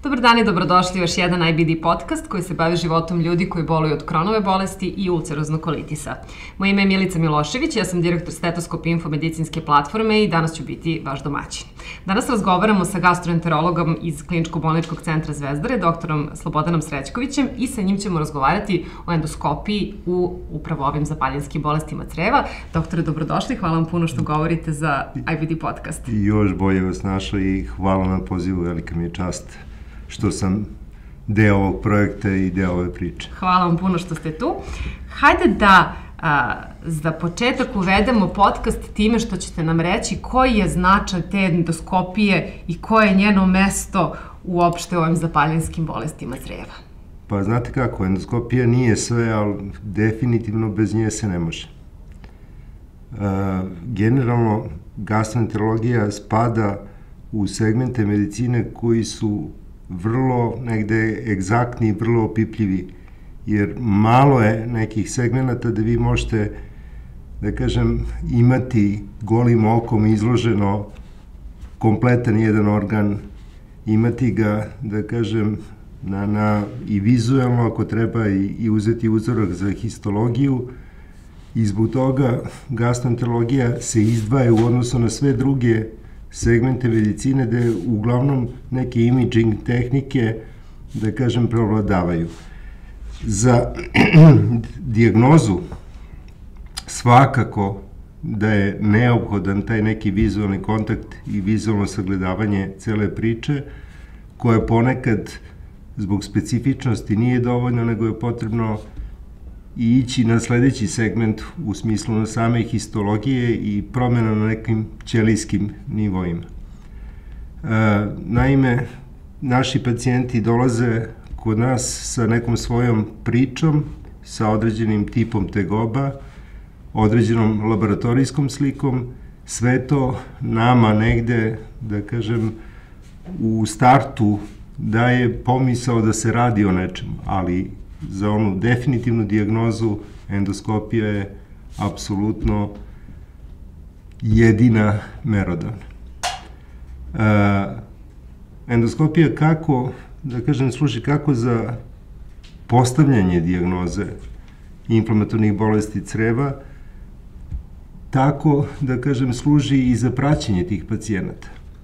Dobar dan i dobrodošli u još jedan IBD podcast koji se bavi životom ljudi koji boluju od Kronove bolesti i ulceroznog kolitisa. Moje ime je Milica Milošević, ja sam direktor Stetoskop Info medicinske platforme i danas ću biti vaš domaćin. Danas razgovaramo sa gastroenterologom iz Kliničko-bolničkog centra Zvezdare, doktorom Slobodanom Srećkovićem, i sa njim ćemo razgovarati o endoskopiji u upravo ovim zapaljinskim bolestima creva. Doktore, dobrodošli, hvala vam puno što govorite za IBD podcast. I još bolje vas našao i hvala na pozivu, velika mi je čast što sam deo ovog projekta i deo ove priče. Hvala vam puno što ste tu. Hajde da za početak uvedemo podcast time što ćete nam reći koji je značaj te endoskopije i koje je njeno mesto uopšte u ovim zapaljinskim bolestima creva. Pa znate kako, endoskopija nije sve, ali definitivno bez nje se ne može. Generalno, gastroenterologija spada u segmente medicine koji su vrlo negde egzaktni i vrlo opipljivi, jer malo je nekih segmenata da vi možete, da kažem, imati golim okom izloženo kompletan jedan organ, imati ga, da kažem, i vizuelno ako treba i uzeti uzorak za histologiju, i zbog toga gastroenterologija se izdvaja u odnosu na sve druge segmente medicine gde uglavnom neke imaging tehnike, da kažem, preovladavaju. Za dijagnozu svakako da je neophodan taj neki vizualni kontakt i vizualno sagledavanje cele priče, koje ponekad zbog specifičnosti nije dovoljno, nego je potrebno i ići na sledeći segment u smislu na same histologije i promjena na nekim ćelijskim nivoima. Naime, naši pacijenti dolaze kod nas sa nekom svojom pričom, sa određenim tipom tegoba, određenom laboratorijskom slikom. Sve to nama negde, da kažem, u startu daje pomisao da se radi o nečemu, ali za onu definitivnu dijagnozu endoskopija je apsolutno jedina merodavna. Endoskopija kako, da kažem, služi kako za postavljanje dijagnoze inflamatornih bolesti creva, tako, da kažem, služi i za praćenje tih pacijenata.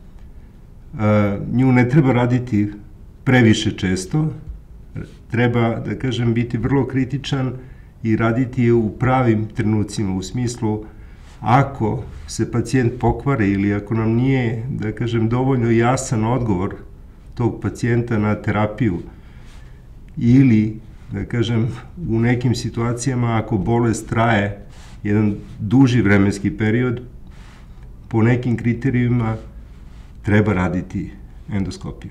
Nju ne treba raditi previše često, treba, da kažem, biti vrlo kritičan i raditi je u pravim trenucima, u smislu ako se pacijent pokvari ili ako nam nije, da kažem, dovoljno jasan odgovor tog pacijenta na terapiju ili, da kažem, u nekim situacijama ako bolest traje jedan duži vremenski period, po nekim kriterijima treba raditi endoskopiju.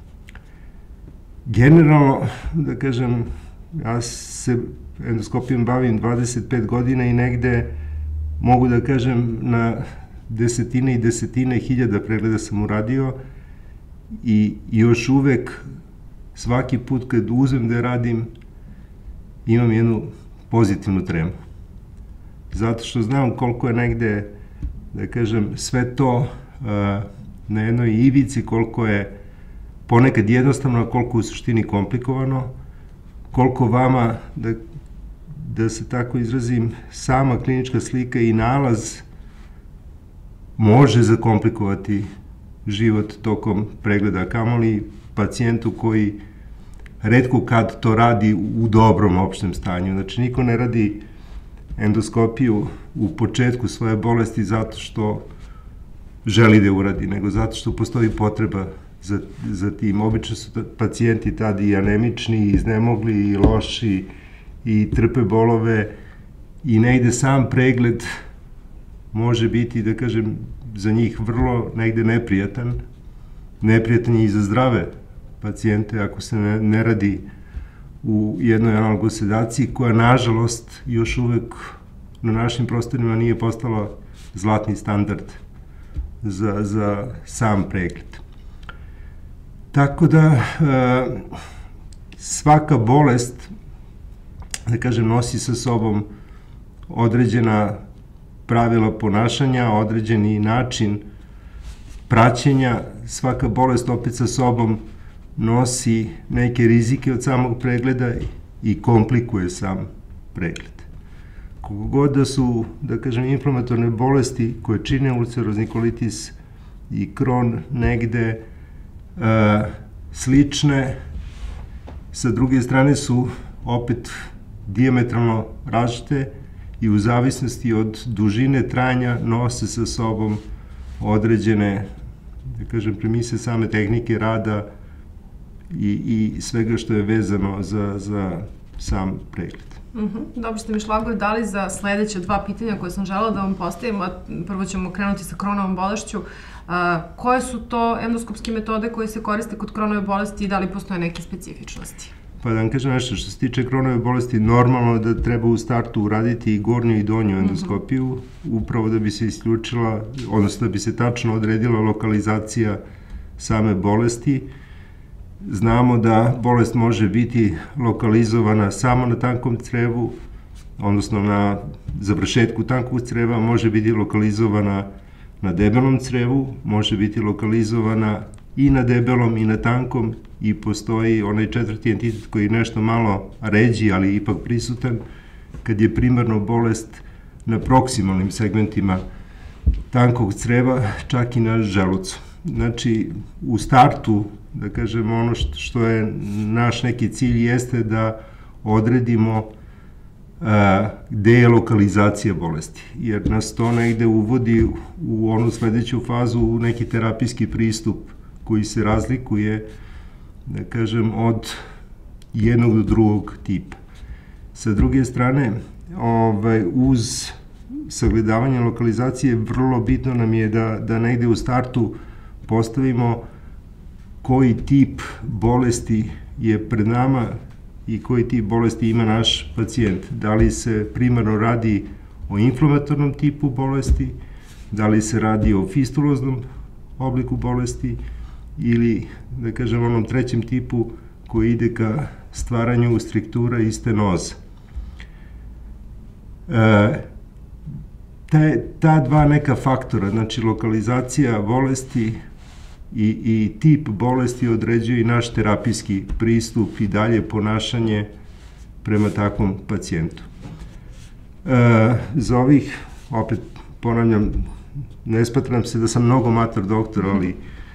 Generalno, da kažem, ja se endoskopijom bavim 25 godina i negde mogu da kažem na desetine i desetine hiljada pregleda sam uradio i još uvek svaki put kad uzmem da radim imam jednu pozitivnu tremu. Zato što znam koliko je negde, da kažem, sve to na jednoj ivici, koliko je ponekad jednostavno, koliko u suštini komplikovano, koliko vama, da se tako izrazim, sama klinička slika i nalaz može zakomplikovati život tokom pregleda, kamoli pacijentu koji retko kad to radi u dobrom opštem stanju. Znači, niko ne radi endoskopiju u početku svoje bolesti zato što želi da uradi, nego zato što postoji potreba za tim. Obično su pacijenti tada i anemični, i iznemogli, i loši, i trpe bolove, i negde sam pregled može biti, da kažem, za njih vrlo negde neprijatan. Neprijatan je i za zdrave pacijente ako se ne radi u jednoj analgosedaciji koja, nažalost, još uvek na našim prostorima nije postala zlatni standard za sam pregled. Tako da svaka bolest, da kažem, nosi sa sobom određena pravila ponašanja, određeni način praćenja. Svaka bolest opet sa sobom nosi neke rizike od samog pregleda i komplikuje sam pregled. Koliko god da su, da kažem, inflamatorne bolesti koje čine ulcerozni kolitis i Crohn negde slične, sa druge strane su opet dijametralno različite i u zavisnosti od dužine trajanja nose sa sobom određene, da kažem, premise same tehnike rada i svega što je vezano za sam pregled. Dobro ste mi šlagovi dali za sledeće dva pitanja koje sam želela da vam postavim. Prvo ćemo krenuti sa Crohnovom bolešću. Koje su to endoskopske metode koje se koriste kod Crohnove bolesti i da li postoje neke specifičnosti? Pa da vam kažem nešto, što se tiče Crohnove bolesti, normalno da treba u startu uraditi i gornju i donju endoskopiju, upravo da bi se isključila, odnosno da bi se tačno odredila lokalizacija same bolesti. Znamo da bolest može biti lokalizovana samo na tankom crevu, odnosno na završetku tankog creva, može biti lokalizovana na debelom crevu, može biti lokalizovana i na debelom i na tankom i postoji onaj četvrti entitet koji je nešto malo ređi, ali ipak prisutan, kad je primarno bolest na proksimalnim segmentima tankog creva, čak i na želucu. Znači, u startu, da kažem, ono što je naš neki cilj jeste da odredimo gde je lokalizacija bolesti, jer nas to negde uvodi u onu sledeću fazu, u neki terapijski pristup koji se razlikuje, da kažem, od jednog do drugog tipa. Sa druge strane, uz sagledavanje lokalizacije, vrlo bitno nam je da negde u startu postavimo koji tip bolesti je pred nama i koji tip bolesti ima naš pacijent. Da li se primarno radi o inflamatornom tipu bolesti, da li se radi o fistuloznom obliku bolesti ili, da kažem, onom trećem tipu koji ide ka stvaranju struktura i stenoza. Ta dva neka faktora, znači lokalizacija bolesti i tip bolesti određuje i naš terapijski pristup i dalje ponašanje prema takvom pacijentu. Za ovih, opet ponavljam, ne smatram se da sam mnogo mator doktor, ali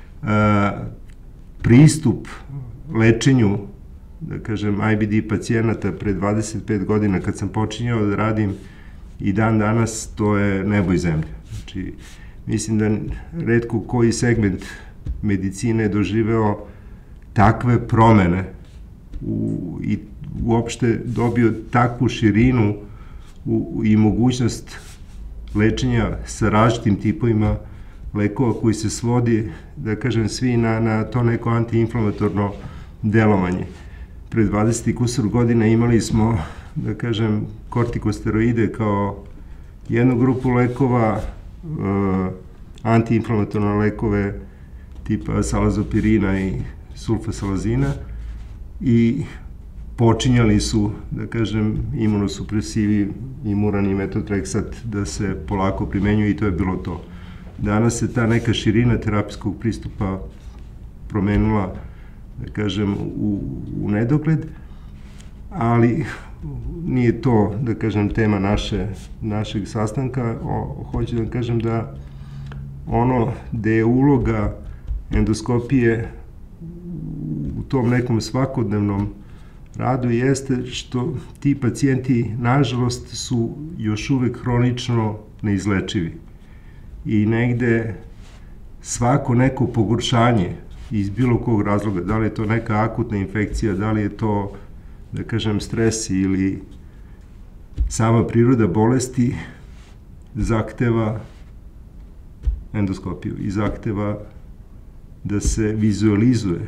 pristup lečenju, da kažem, IBD pacijenata pre 25 godina kad sam počinjao da radim i dan danas, to je nebo i zemlja. Znači, mislim da retko koji segment medicine je doživeo takve promene i uopšte dobio takvu širinu i mogućnost lečenja sa različitim tipovima lekova koji se svodi, da kažem, svi na to neko antiinflamatorno delovanje. Pre 20 i kusur godina imali smo, da kažem, kortikosteroide kao jednu grupu lekova, antiinflamatorne lekove tipa salazopirina i sulfasalazina i počinjali su, da kažem, imunosupresivi, imuran i metotrexat da se polako primenjuju i to je bilo to. Danas se ta neka širina terapijskog pristupa promenila, da kažem, u nedogled, ali nije to, da kažem, tema našeg sastanka. Hoću da kažem da ono gde je uloga endoskopije u tom nekom svakodnevnom radu jeste što ti pacijenti, nažalost, su još uvek hronično neizlečivi. I negde svako neko pogoršanje iz bilo kog razloga, da li je to neka akutna infekcija, da li je to, da kažem, stres ili sama priroda bolesti, zahteva endoskopiju i zahteva da se vizualizuje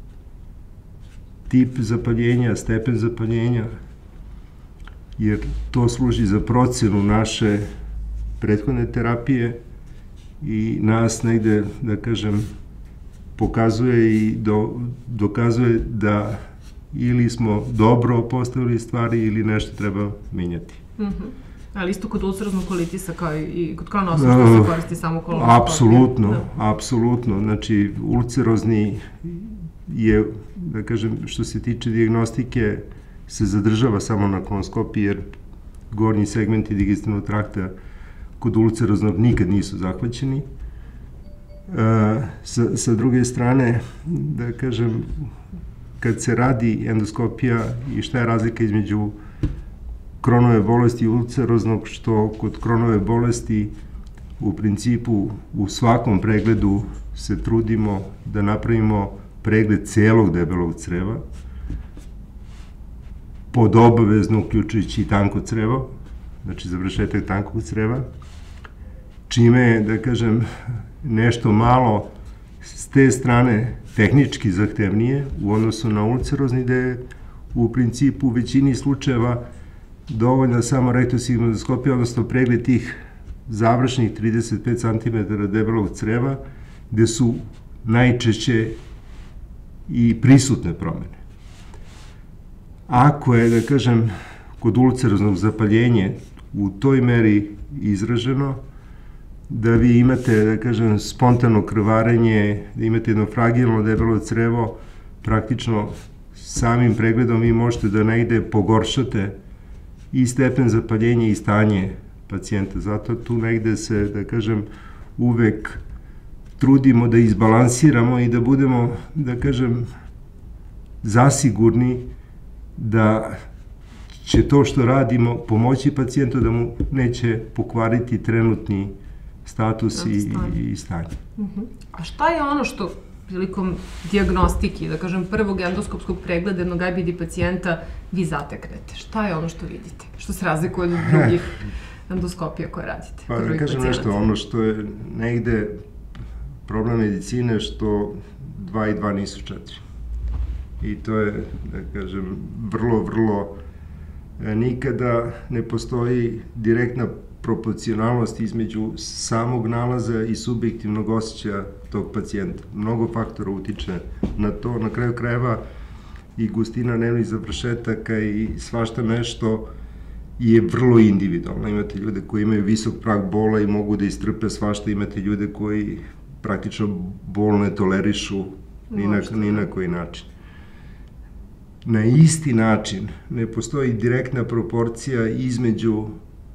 tip zapaljenja, stepen zapaljenja, jer to služi za procenu naše prethodne terapije i nas negde, da kažem, pokazuje i dokazuje da ili smo dobro postavili stvari ili nešto treba menjati. Ali isto kod ulceroznog kolitisa kao i kod Crohnovog što se koristi samo kolonoskopija? Apsolutno. Znači, ulcerozni je, da kažem, što se tiče dijagnostike, se zadržava samo na kolonoskopiji, jer gornji segmenti digestivnog trakta kod ulceroznog nikad nisu zahvaćeni. Sa druge strane, da kažem, kad se radi endoskopija i šta je razlika između Kronove bolesti i ulceroznog, što kod Kronove bolesti u principu u svakom pregledu se trudimo da napravimo pregled celog debelog creva, pod obavezno uključujući i tanko crevo, znači završetak tankog creva, čime je, da kažem, nešto malo s te strane tehnički zahtevnije u odnosu na ulcerozni, gde je u principu u većini slučajeva dovoljna samo rektosigmoidoskopija, odnosno pregled tih završnih 35 cm debelog creva, gde su najčešće i prisutne promene. Ako je, da kažem, kod ulceroznog zapaljenje u toj meri izraženo, da vi imate, da kažem, spontano krvarenje, da imate jedno fragilno debelo crevo, praktično samim pregledom vi možete da negde pogoršate i stepen zapaljenja i stanje pacijenta. Zato tu negde se, da kažem, uvek trudimo da izbalansiramo i da budemo, da kažem, zasigurni da će to što radimo pomoći pacijentu, da mu neće pokvariti trenutni status i stanje. A šta je ono što prilikom dijagnostike, da kažem, prvog endoskopskog pregleda jednog IBD pacijenta vi zateknete? Šta je ono što vidite? Što se razlikuje od drugih endoskopija koje radite? Pa da kažem nešto, ono što je negde problem medicine, što 2 i 2 nisu 4. I to je, da kažem, vrlo nikada ne postoji direktna proporcionalnost između samog nalaza i subjektivnog osjećaja tog pacijenta. Mnogo faktora utiče na to, na kraju krajeva i gustina nervnih završetaka i svašta nešto je vrlo individualno. Imate ljude koji imaju visok prag bola i mogu da istrpe svašta, imate ljude koji praktično bol ne tolerišu ni na koji način. Na isti način ne postoji direktna proporcija između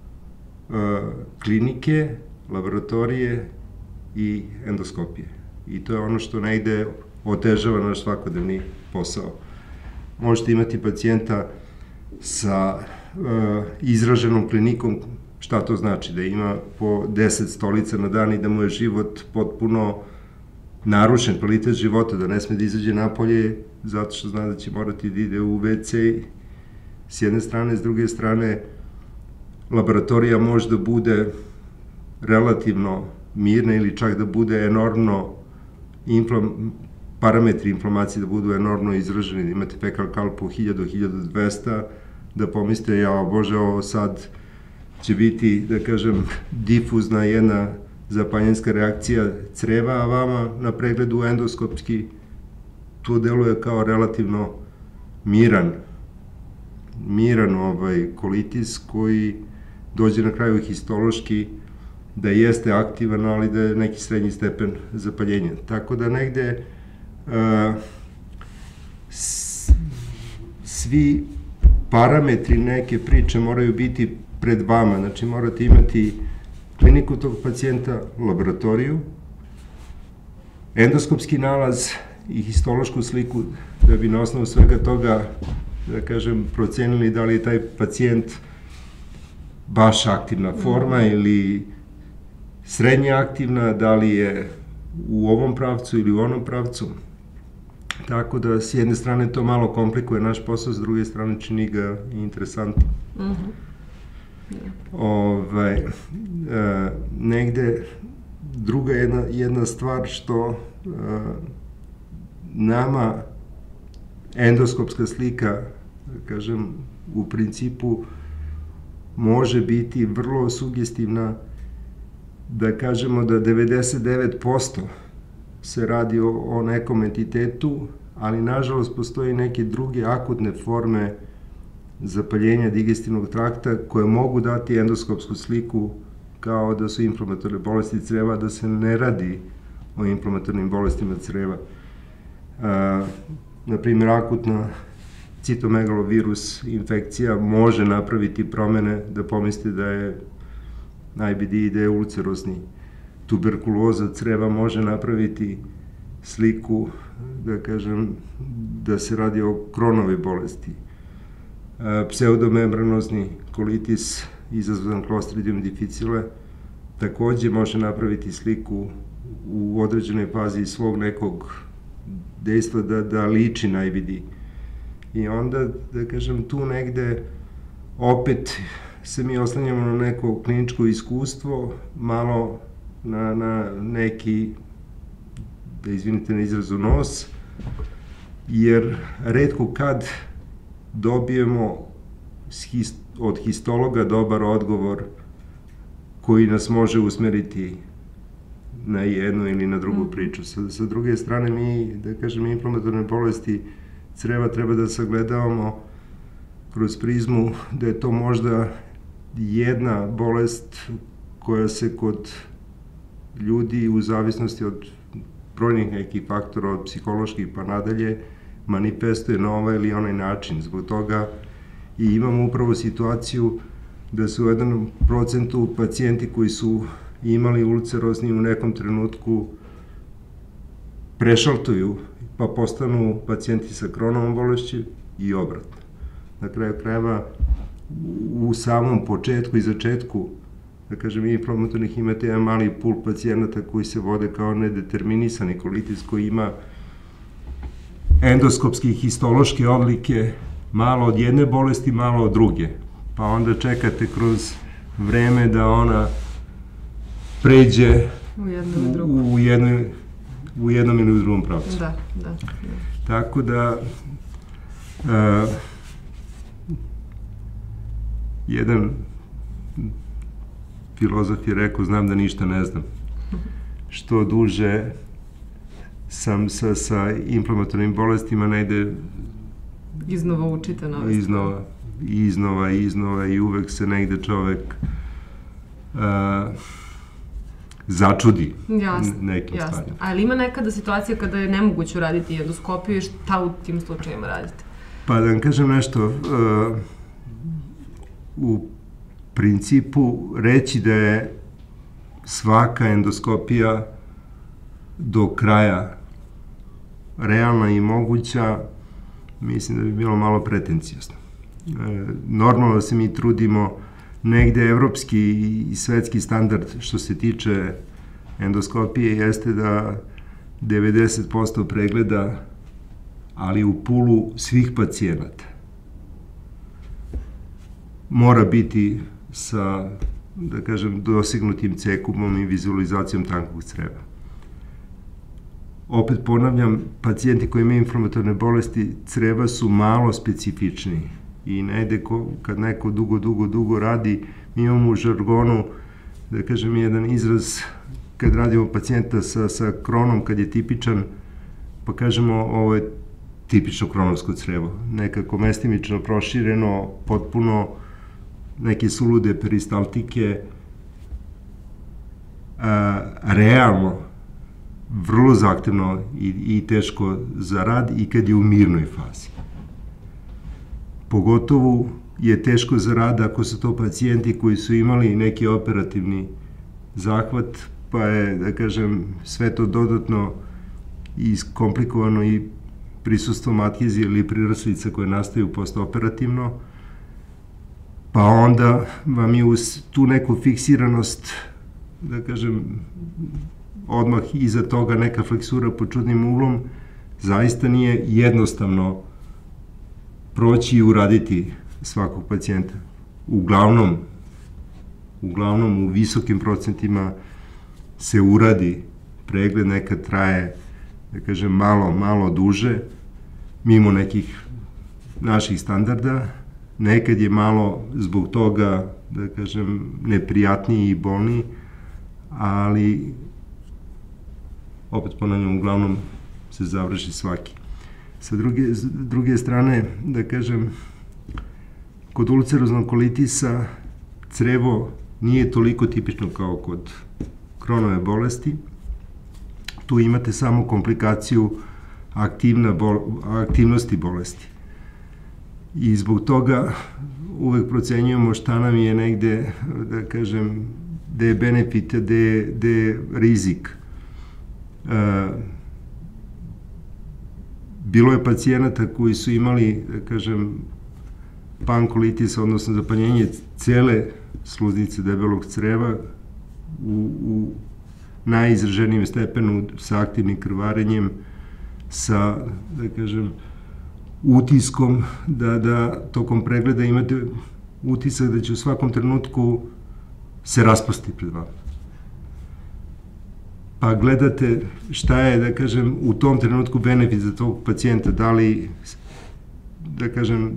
klinike, laboratorije i endoskopije. I to je ono što negde otežava naš svakodnevni posao. Možete imati pacijenta sa izraženom klinikom, šta to znači? Da ima po 10 stolica na dan i da mu je život potpuno narušen, kvalitet života, da ne sme da izađe napolje zato što zna da će morati da ide u WC s jedne strane, s druge strane laboratorija može da bude relativno mirna ili čak da bude enormno parametri inflamacije da budu enormno izraženi, da imate fekal kal po 1000-1200, da pomislite, jao Bože, ovo sad će biti, da kažem, difuzna jedna zapaljenska reakcija creva, a vama na pregledu endoskopski to deluje kao relativno miran kolitis koji dođe na kraju histološki da jeste aktivan, ali da je neki srednji stepen zapaljenja. Tako da negde svi parametri neke priče moraju biti pred vama, znači morate imati kliniku tog pacijenta, laboratoriju, endoskopski nalaz i histološku sliku, da bi na osnovu svega toga, da kažem, procenili da li je taj pacijent baš aktivna forma ili srednje aktivna, da li je u ovom pravcu ili u onom pravcu. Tako da s jedne strane to malo komplikuje naš posao, s druge strane čini ga interesantnim. Negde druga jedna stvar što nama endoskopska slika, da kažem, u principu može biti vrlo sugestivna, da kažemo da 99% se radi o nekom entitetu, ali nažalost postoji neke druge akutne forme zapaljenja digestivnog trakta koje mogu dati endoskopsku sliku kao da su inflamatorne bolesti creva, da se ne radi o inflamatornim bolestima creva. Na primjer, akutna citomegalovirus infekcija može napraviti promene da pomislite da je IBD i da je ulcerozni. Tuberkuloza creva može napraviti sliku, da kažem, da se radi o Crohnove bolesti. Pseudomembranozni kolitis izazvan Clostridium difficile takođe može napraviti sliku u određenoj fazi svog nekog dejstva da liči na IBD. I onda, da kažem, tu negde opet se mi oslanjamo na neko kliničko iskustvo, malo na neki, da izvinite na izrazu, nos, jer retko kad dobijemo od histologa dobar odgovor koji nas može usmeriti na jednu ili na drugu priču. Sa druge strane, mi, da kažem, inflamatorne bolesti creva treba da sagledavamo kroz prizmu da je to možda jedna bolest koja se kod ljudi u zavisnosti od brojnih nekih faktora, od psiholoških pa nadalje, manifestuje na ovaj ili onaj način. Zbog toga i imamo upravo situaciju da su u 1% pacijenti koji su imali ulcerozni u nekom trenutku prešaltuju pa postanu pacijenti sa Crohnovom bolešću i obratno. Na kraju krajeva, u samom početku i začetku, da kažem, inflamatornih imate jedan mali pul pacijenata koji se vode kao nedeterminisani kolitis koji ima endoskopske i histološke odlike, malo od jedne bolesti, malo od druge. Pa onda čekate kroz vreme da ona pređe u jednom ili u drugom pravcu. Da. Tako da, jedan filozof je rekao, znam da ništa ne znam. Što duže sam sa inflamatornim bolestima, negde iznova učite nove stvari. Iznova i uvek se negde čovek začudi nekim stvarima. Ali ima nekada situacija kada je nemoguće uraditi endoskopiju i šta u tim slučajima radite? Pa da vam kažem nešto, u principu reći da je svaka endoskopija do kraja realna i moguća, mislim da bi bilo malo pretencijosno. Normalno da se mi trudimo, negde evropski i svetski standard što se tiče endoskopije jeste da 90% pregleda, ali u pulu svih pacijenata, mora biti sa, da kažem, dosegnutim cekupom i vizualizacijom tankog creva. Opet ponavljam, pacijenti koji imaju inflamatorne bolesti creva su malo specifični i negde kad neko dugo radi, mi imamo u žargonu, da kažem, jedan izraz kad radimo pacijenta sa Crohnom, kad je tipičan, pa kažemo ovo je tipično kronovsko crevo, nekako mestimično prošireno, potpuno neke sulude peristaltike, realno, vrlo zahtevno i teško za rad i kad je u mirnoj fazi. Pogotovo je teško za rad ako su to pacijenti koji su imali neki operativni zahvat, pa je, da kažem, sve to dodatno iskomplikovano i prisustvom adhezije ili priraslica koje nastaju postoperativno, pa onda vam je uz tu neku fiksiranost, da kažem, odmah iza toga neka fleksura pod čudnim uglom, zaista nije jednostavno proći i uraditi svakog pacijenta. Uglavnom u visokim procentima se uradi pregled, nekad traje, da kažem, malo duže, mimo nekih naših standarda, nekad je malo zbog toga, da kažem, neprijatniji i bolniji, ali opet ponavljam, uglavnom se završi svaki. Sa druge strane, da kažem, kod ulceroznog kolitisa crevo nije toliko tipično kao kod Crohnove bolesti. Tu imate samo komplikaciju aktivnosti bolesti. I zbog toga uvek procenjujemo šta nam je negde, da kažem, gde je benefit, gde je rizik. Bilo je pacijenata koji su imali, da kažem, pankolitis, odnosno zapaljenje cele sluznice debelog creva u najizraženijem stepenu sa aktivnim krvarenjem, sa, da kažem, utiskom da tokom pregleda imate utisak da će u svakom trenutku se raspasti pred vama. Pa gledate šta je, da kažem, u tom trenutku benefit za tog pacijenta, da li, da kažem,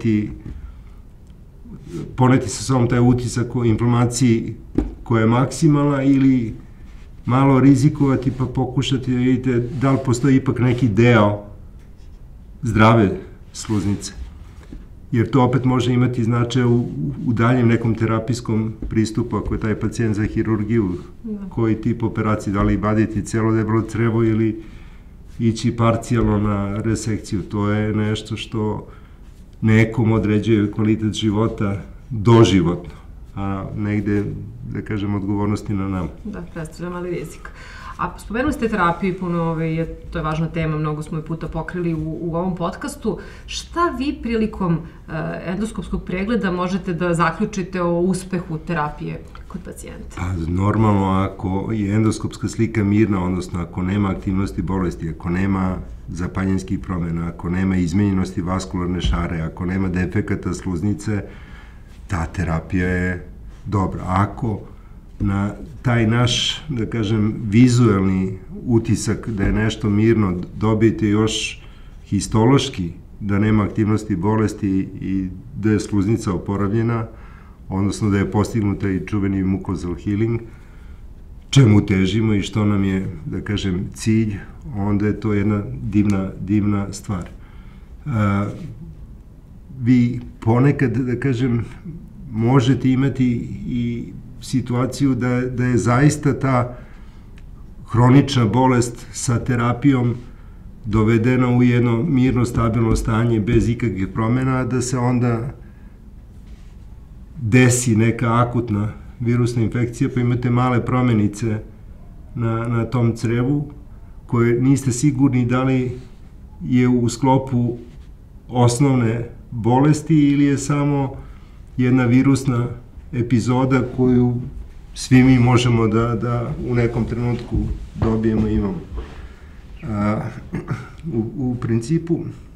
poneti sa sobom taj utisak o inflamaciji koja je maksimalna ili malo rizikovati pa pokušati da vidite da li postoji ipak neki deo zdrave sluznice. Jer to opet može imati značaj u daljem nekom terapijskom pristupu, ako je taj pacijent za hirurgiju, koji tip operacije, da li vaditi celo debelo crevo ili ići parcijalno na resekciju. To je nešto što nekom određuje kvalitet života doživotno, a negde, da kažem, odgovornosti na nama. Da, predstavlja mali rizik. A spomenuli ste terapiju i puno, to je važna tema, mnogo smo je puta pokrili u ovom podcastu. Šta vi prilikom endoskopskog pregleda možete da zaključite o uspehu terapije kod pacijenta? Pa normalno, ako je endoskopska slika mirna, odnosno ako nema aktivnosti bolesti, ako nema zapaljenskih promjena, ako nema izmenjenosti vaskularne šare, ako nema defekata sluznice, ta terapija je dobra. Ako na taj naš, da kažem, vizuelni utisak da je nešto mirno dobijete još histološki, da nema aktivnosti bolesti i da je sluznica oporavljena, odnosno da je postignuta i čuveni mucosal healing, čemu težimo i što nam je, da kažem, cilj, onda je to jedna divna stvar. Vi ponekad, da kažem, možete imati i situaciju da je zaista ta hronična bolest sa terapijom dovedena u jedno mirno, stabilno stanje bez ikakvih promjena, da se onda desi neka akutna virusna infekcija, pa imate male promjenice na tom crevu, koje niste sigurni da li je u sklopu osnovne bolesti ili je samo jedna virusna epizoda koju svi mi možemo da u nekom trenutku dobijemo i imamo. U principu,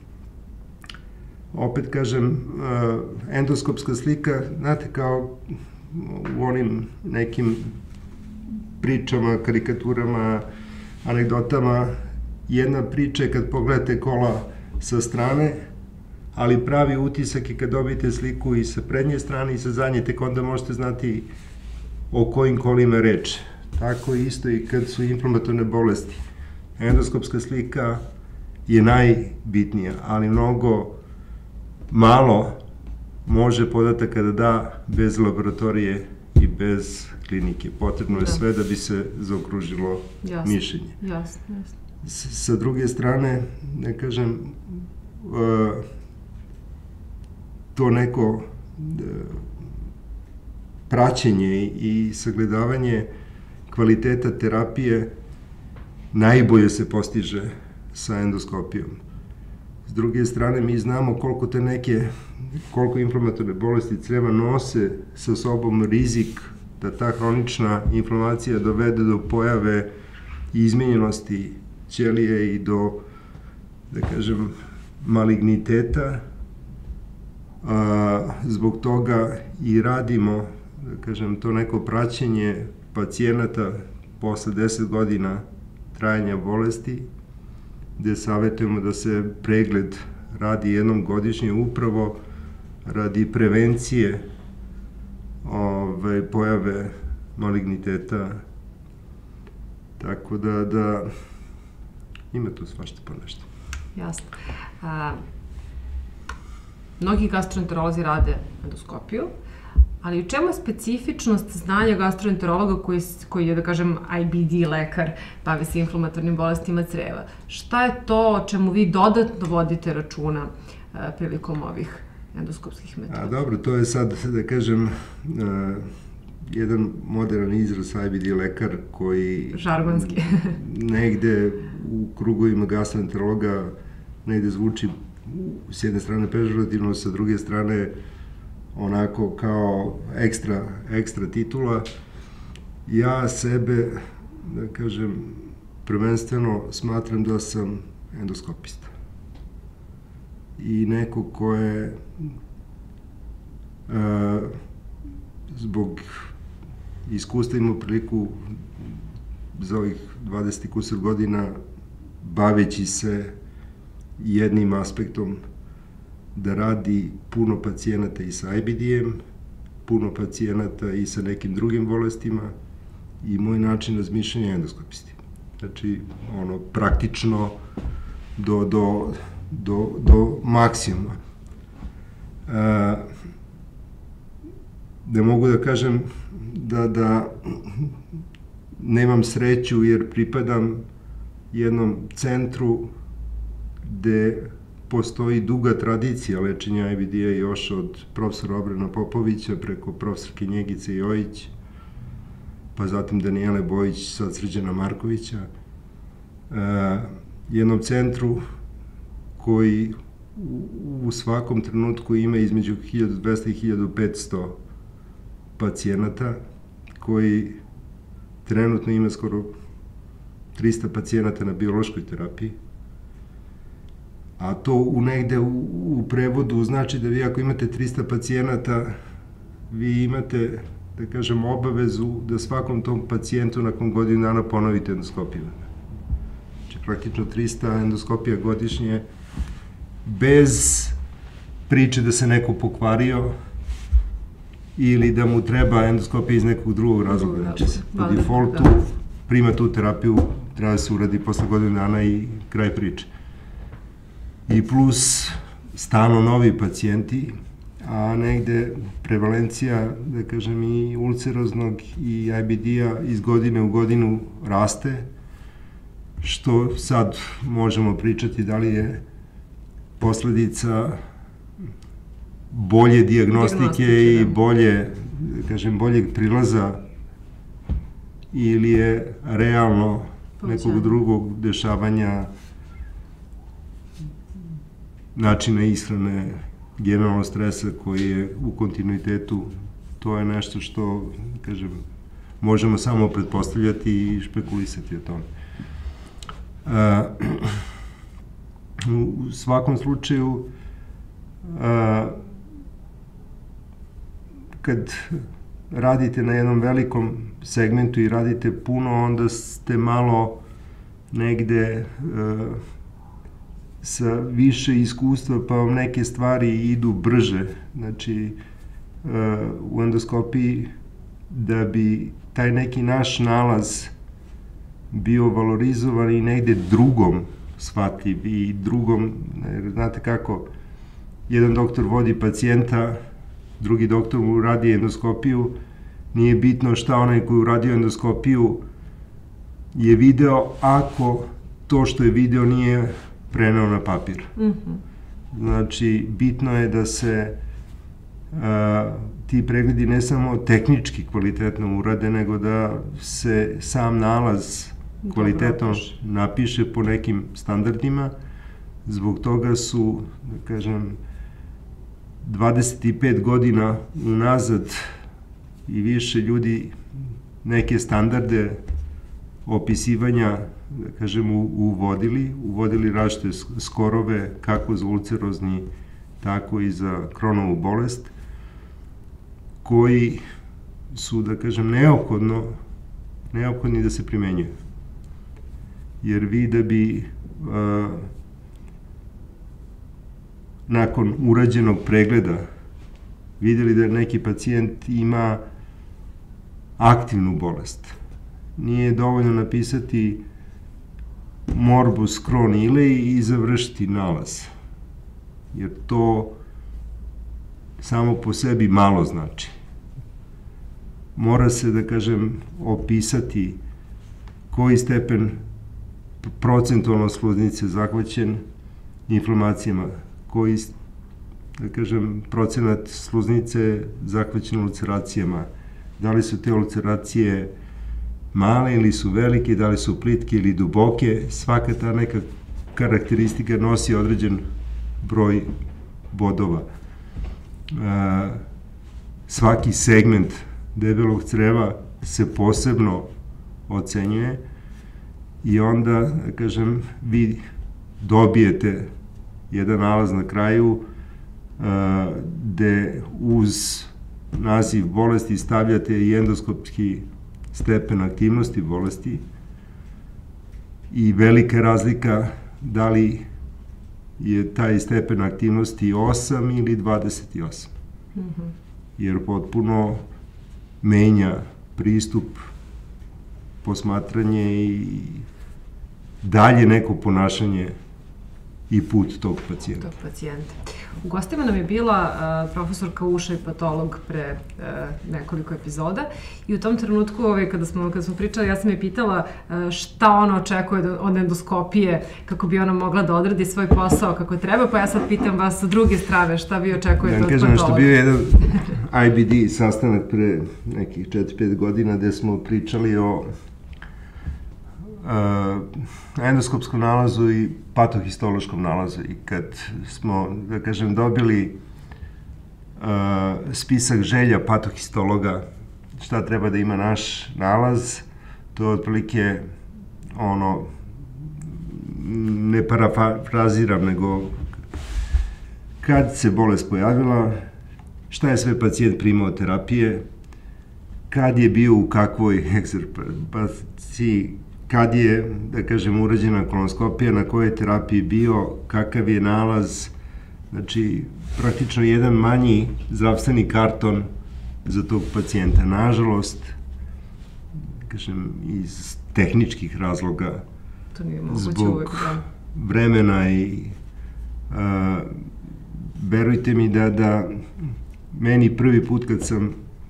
opet kažem, endoskopska slika, znate, kao u onim nekim pričama, karikaturama, anegdotama, jedna priča je kad pogledate kola sa strane, ali pravi utisak je kad dobijete sliku i sa prednje strane i sa zadnje, tek onda možete znati o kojim kolima je reč. Tako isto i kad su inflamatorne bolesti. Endoskopska slika je najbitnija, ali mnogo malo može podataka da da bez laboratorije i bez klinike. Potrebno je sve da bi se zaokružilo mišljenje. Jasno. Sa druge strane, ne kažem, to neko praćenje i sagledavanje kvaliteta terapije najbolje se postiže sa endoskopijom. S druge strane, mi znamo koliko inflamatorne bolesti creva nose sa sobom rizik da ta hronična inflamacija dovede do pojave izmenjenosti ćelije i do, da kažem, maligniteta. Zbog toga i radimo, da kažem, to neko praćenje pacijenata posle 10 godina trajanja bolesti, gde savjetujemo da se pregled radi jednom godišnje upravo radi prevencije pojave maligniteta. Tako da ima tu svašta po nešto. Jasno. Mnogi gastroenterolozi rade endoskopiju, Ali u čemu je specifičnost znanja gastroenterologa koji je, da kažem, IBD lekar, bavi se inflamatornim bolestima creva? Šta je to o čemu vi dodatno vodite računa prilikom ovih endoskopskih metoda? Dobro, to je sad, da kažem, jedan modern izraz IBD lekar koji... Žargonski. Negde u krugovima gastroenterologa negde zvuči s jedne strane pežorativno, sa druge strane onako kao ekstra titula. Ja sebe, da kažem, prvenstveno smatram da sam endoskopista. I neko ko je zbog iskustva imao priliku za ovih 20 kusur godina baveći se jednim aspektom da radi puno pacijenata i sa IBD-em, puno pacijenata i sa nekim drugim bolestima i moj način razmišljanja je endoskopisti. Znači, praktično do maksimuma. Da mogu da kažem da nemam sreću jer pripadam jednom centru gde postoji duga tradicija lečenja IBD-a još od profesora Obrena Popovića preko profesorke Njegice Jojić, pa zatim Danijele Bojić, sad Srđana Markovića. Jednom centru koji u svakom trenutku ima između 1200 i 1500 pacijenata, koji trenutno ima skoro 300 pacijenata na biološkoj terapiji. A to negde u prevodu znači da vi ako imate 300 pacijenata, vi imate, da kažem, obavezu da svakom tom pacijentu nakon godinu dana ponovite endoskopiju. Znači, praktično 300 endoskopija godišnje, bez priče da se neko pokvario ili da mu treba endoskopija iz nekog drugog razloga. Znači, po defaultu prima tu terapiju, treba da se uradi posle godinu dana i kraj priče. I plus stalno novi pacijenti, a negde prevalencija, da kažem, i ulceroznog i IBD-a iz godine u godinu raste, što sad možemo pričati da li je posledica bolje dijagnostike i bolje, da kažem, boljeg prilaza ili je realno nekog drugog dešavanja, načina ishrane, generalno stresa koji je u kontinuitetu. To je nešto što, kažem, možemo samo pretpostavljati i špekulisati o tome. U svakom slučaju, kad radite na jednom velikom segmentu i radite puno, onda ste malo negde sa više iskustva, pa vam neke stvari idu brže. Znači, u endoskopiji, da bi taj neki naš nalaz bio valorizovan i negde drugom shvatljiv i drugom, znate kako, jedan doktor vodi pacijenta, drugi doktor mu radi endoskopiju, nije bitno šta onaj koji uradio endoskopiju je video ako to što je video nije preneo na papir. Znači, bitno je da se ti pregledi ne samo tehnički kvalitetno urade, nego da se sam nalaz kvalitetno napiše po nekim standardima. Zbog toga su, da kažem, 25 godina unazad i više ljudi neke standarde opisivanja, da kažem, uvodili različite skorove, kako za ulcerozni, tako i za Crohnovu bolest, koji su, da kažem, neophodni da se primenjuju. Jer vi da bi nakon urađenog pregleda videli da neki pacijent ima aktivnu bolest, nije dovoljno napisati morbus Crohn ilej i završiti nalaz, jer to samo po sebi malo znači. mora se, da kažem, opisati koji stepen procentualno sluznice zahvaćen inflamacijama, koji, da kažem, procenat sluznice zahvaćen ulceracijama, da li su te ulceracije male ili su velike, da li su plitke ili duboke, svaka ta neka karakteristika nosi određen broj bodova. Svaki segment debelog creva se posebno ocenjuje i onda, da kažem, vi dobijete jedan nalaz na kraju gde uz naziv bolesti stavljate i endoskopski stepen aktivnosti bolesti i velika razlika da li je taj stepen aktivnosti 8 ili 28. Jer potpuno menja pristup, posmatranje i dalje neko ponašanje i put tog pacijenta. U gostima nam je bila profesorka Uša i patolog pre nekoliko epizoda i u tom trenutku kada smo pričali, ja sam je pitala šta ona očekuje od endoskopije kako bi ona mogla da odradi svoj posao kako treba, pa ja sad pitam vas sa druge strane šta vi očekujete od patologa. Da kažem, što bio jedan IBD sastanak pre nekih 4-5 godina gde smo pričali o endoskopskom nalazu i patohistološkom nalazu i kad smo, da kažem, dobili spisak želja patohistologa šta treba da ima naš nalaz, to je otprilike ono, ne parafraziram, nego kad se bolest pojavila, šta je sve pacijent primao terapije, kad je bio u kakvoj egzerpaciji, kad je, da kažem, urađena kolonoskopija, na kojoj terapiji bio, kakav je nalaz, znači praktično jedan manji zdravstveni karton za tog pacijenta. Nažalost, kažem, iz tehničkih razloga, zbog vremena i verujte mi da meni prvi put kad sam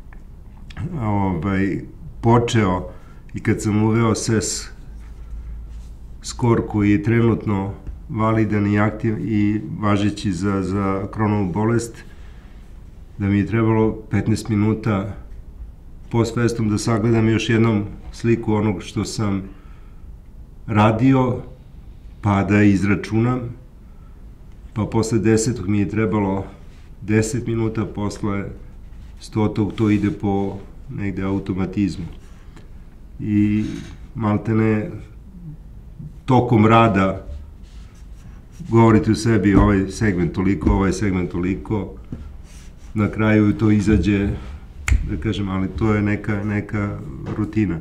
počeo i kad sam uveo SES skor koji je trenutno validan i aktiv i važeći za Crohnovu bolest, da mi je trebalo 15 minuta post festum da sagledam još jednom sliku onog što sam radio, pa da izračunam, pa posle 10. mi je trebalo 10 minuta, posle 100. to ide po negde automatizmu. I maltene tokom rada govorite u sebi ovaj segment toliko, ovaj segment toliko, na kraju to izađe, da kažem, ali to je neka rutina.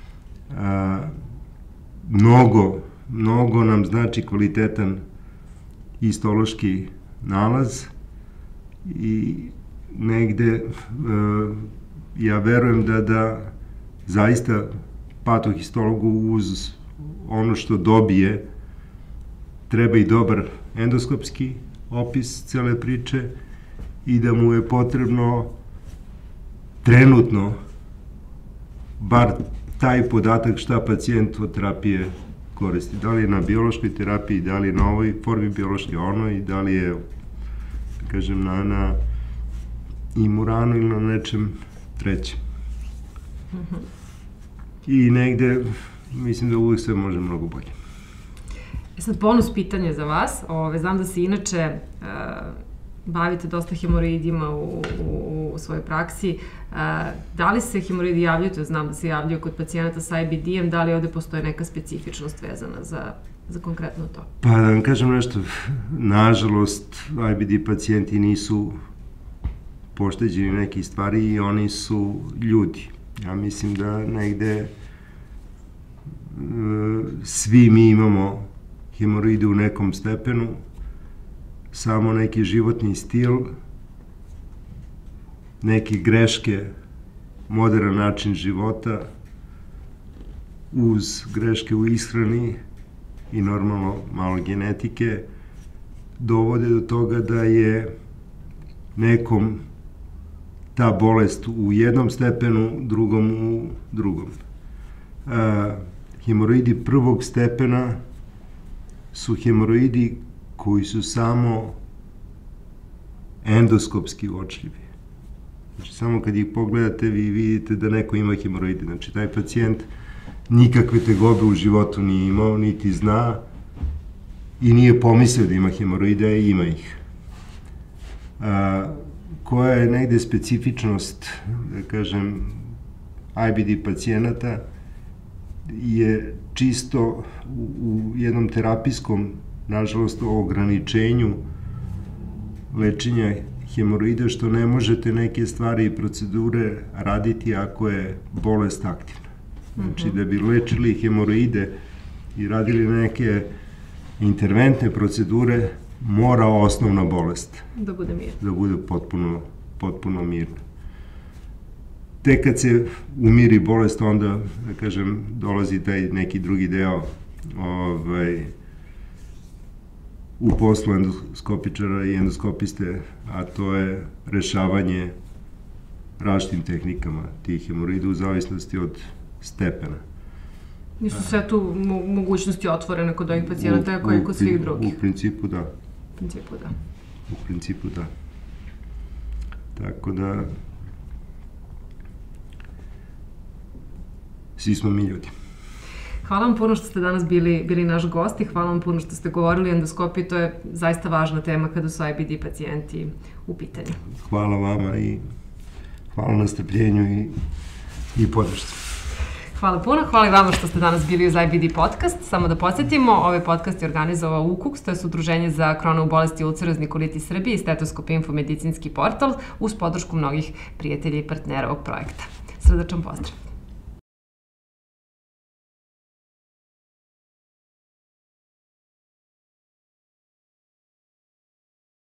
Mnogo nam znači kvalitetan histološki nalaz i negde ja verujem da zaista patohistologu uz ono što dobije treba i dobar endoskopski opis cele priče i da mu je potrebno trenutno bar taj podatak šta pacijent od terapije koristi. Da li je na biološkoj terapiji, da li je na ovoj formi biološke onoj, da li je, da kažem, na imuranu ili na nečem trećem. I negde, mislim da uvijek sve može mnogo bolje. Sad, bonus pitanje za vas. Znam da se inače bavite dosta hemoroidima u svojoj praksi. Da li se hemoroidi javljaju, to znam da se javljaju kod pacijenata sa IBD-em, da li ovde postoje neka specifičnost vezana za konkretno to? Pa da vam kažem nešto, nažalost, IBD pacijenti nisu pošteđeni nekih stvari i oni su ljudi. Ja mislim da negde svi mi imamo hemoroide u nekom stepenu, samo neki životni stil, neke greške, modern način života, uz greške u ishrani i normalno malo genetike, dovode do toga da je nekom ta bolest u jednom stepenu, drugom u drugom. Hemoroidi prvog stepena su hemoroidi koji su samo endoskopski uočljivi. Znači, samo kad ih pogledate, vi vidite da neko ima hemoroide. Znači, taj pacijent nikakve tegobe u životu nije imao, niti zna i nije pomislio da ima hemoroide, a ima ih. Koja je negde specifičnost, da kažem, IBD pacijenata je čisto u jednom terapijskom, nažalost, ograničenju lečenja hemoroida, što ne možete neke stvari i procedure raditi ako je bolest aktivna. Znači, da bi lečili hemoroide i radili neke interventne procedure, mora osnovna bolest da bude mirna. Da bude potpuno mirna. Tek kad se umiri bolest, onda, da kažem, dolazi taj neki drugi deo u poslu endoskopičara i endoskopiste, a to je rešavanje različitim tehnikama tih hemoroida u zavisnosti od stepena. Nisu sve tu mogućnosti otvorene kod ovih pacijenata kao i kod svih drugih? U principu da. U principu da. Tako da, svi smo mi ljudi. Hvala vam puno što ste danas bili naš gost i hvala vam puno što ste govorili o endoskopiji. To je zaista važna tema kada su IBD pacijenti u pitanju. Hvala vama i hvala na strpljenju i podršci. Hvala puno, hvala i vama što ste danas bili uz IBD podcast. Samo da podsjetimo, ovaj podcast je organizovao UKUKS, to je Udruženje za Crohnovu bolest i ulcerozni kolitis Srbije i Stetoskop Info medicinski portal uz podršku mnogih prijatelja i partnera ovog projekta. Srdačan pozdrav!